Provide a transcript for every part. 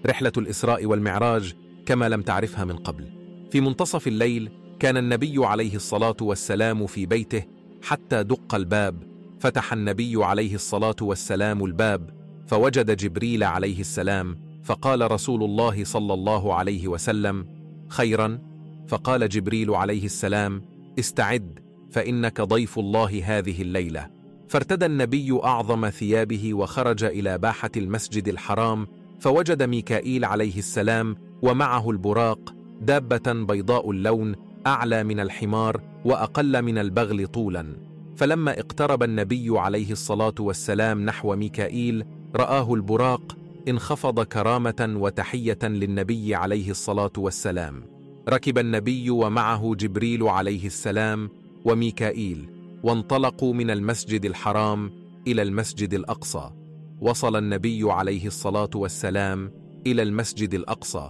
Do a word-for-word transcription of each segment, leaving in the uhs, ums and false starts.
رحلة الإسراء والمعراج كما لم تعرفها من قبل. في منتصف الليل كان النبي عليه الصلاة والسلام في بيته حتى دق الباب، فتح النبي عليه الصلاة والسلام الباب فوجد جبريل عليه السلام، فقال رسول الله صلى الله عليه وسلم: خيرا؟ فقال جبريل عليه السلام: استعد فإنك ضيف الله هذه الليلة. فارتدى النبي أعظم ثيابه وخرج إلى باحة المسجد الحرام، فوجد ميكائيل عليه السلام ومعه البراق، دابة بيضاء اللون أعلى من الحمار وأقل من البغل طولا. فلما اقترب النبي عليه الصلاة والسلام نحو ميكائيل رآه البراق، انخفض كرامة وتحية للنبي عليه الصلاة والسلام. ركب النبي ومعه جبريل عليه السلام وميكائيل، وانطلقوا من المسجد الحرام إلى المسجد الأقصى. وصل النبي عليه الصلاة والسلام إلى المسجد الأقصى،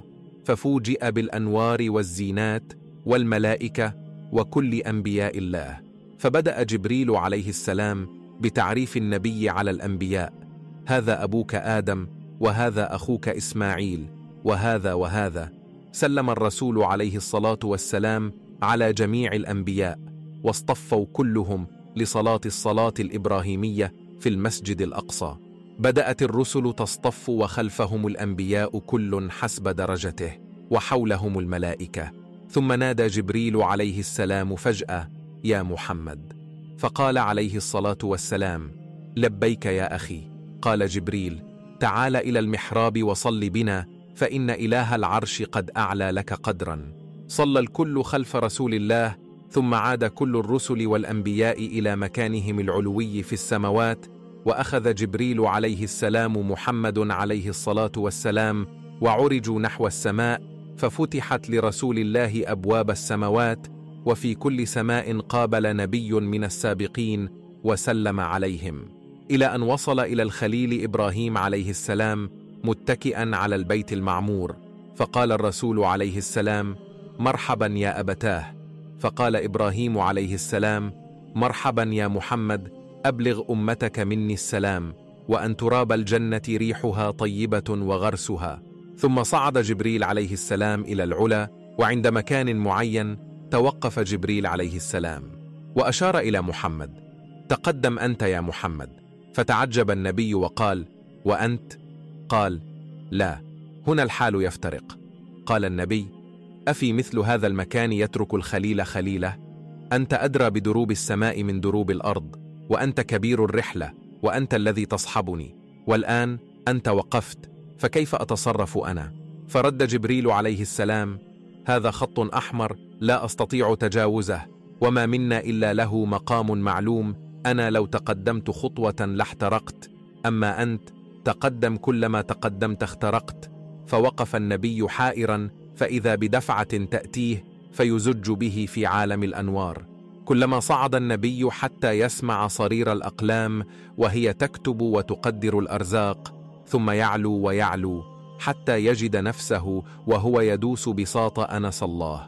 ففوجئ بالأنوار والزينات والملائكة وكل أنبياء الله. فبدأ جبريل عليه السلام بتعريف النبي على الأنبياء: هذا أبوك آدم، وهذا أخوك إسماعيل، وهذا وهذا. سلم الرسول عليه الصلاة والسلام على جميع الأنبياء، واصطفوا كلهم لصلاة الصلاة الإبراهيمية في المسجد الأقصى. بدأت الرسل تصطف وخلفهم الأنبياء كل حسب درجته، وحولهم الملائكة. ثم نادى جبريل عليه السلام فجأة: يا محمد. فقال عليه الصلاة والسلام: لبيك يا أخي. قال جبريل: تعال إلى المحراب وصل بنا، فإن إله العرش قد أعلى لك قدرا. صلى الكل خلف رسول الله، ثم عاد كل الرسل والأنبياء إلى مكانهم العلوي في السماوات، وأخذ جبريل عليه السلام محمد عليه الصلاة والسلام، وعرجوا نحو السماء، ففتحت لرسول الله أبواب السماوات، وفي كل سماء قابل نبي من السابقين وسلم عليهم، إلى أن وصل إلى الخليل إبراهيم عليه السلام متكئا على البيت المعمور. فقال الرسول عليه السلام: مرحبا يا أبتاه. فقال إبراهيم عليه السلام: مرحبا يا محمد، أبلغ أمتك مني السلام، وأن تراب الجنة ريحها طيبة وغرسها. ثم صعد جبريل عليه السلام إلى العلا، وعند مكان معين توقف جبريل عليه السلام وأشار إلى محمد: تقدم أنت يا محمد. فتعجب النبي وقال: وأنت؟ قال: لا، هنا الحال يفترق. قال النبي: أفي مثل هذا المكان يترك الخليل خليله؟ أنت أدرى بدروب السماء من دروب الأرض، وأنت كبير الرحلة، وأنت الذي تصحبني، والآن أنت وقفت، فكيف أتصرف أنا؟ فرد جبريل عليه السلام: هذا خط أحمر لا أستطيع تجاوزه، وما منا إلا له مقام معلوم. أنا لو تقدمت خطوة لاحترقت، أما أنت تقدم، كلما تقدمت اخترقت. فوقف النبي حائرا، فإذا بدفعة تأتيه فيزج به في عالم الأنوار. كلما صعد النبي حتى يسمع صرير الأقلام وهي تكتب وتقدر الأرزاق، ثم يعلو ويعلو حتى يجد نفسه وهو يدوس بساط أنس الله،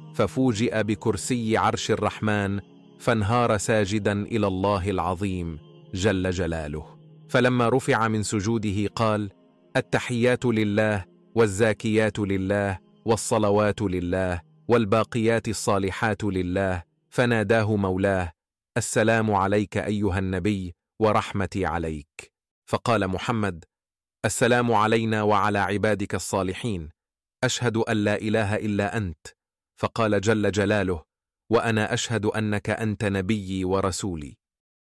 ففوجئ بكرسي عرش الرحمن، فانهار ساجدا إلى الله العظيم جل جلاله. فلما رفع من سجوده قال: التحيات لله، والزاكيات لله، والصلوات لله، والباقيات الصالحات لله. فناداه مولاه: السلام عليك أيها النبي، ورحمتي عليك. فقال محمد: السلام علينا وعلى عبادك الصالحين، أشهد أن لا إله إلا أنت. فقال جل جلاله: وأنا أشهد أنك أنت نبيي ورسولي.